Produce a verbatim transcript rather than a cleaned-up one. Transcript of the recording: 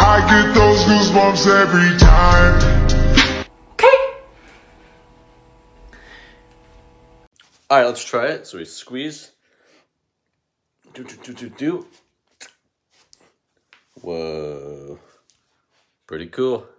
I get those goosebumps every time. Okay. All right, let's try it. So we squeeze. Do, do, do, do, do. Whoa. Pretty cool.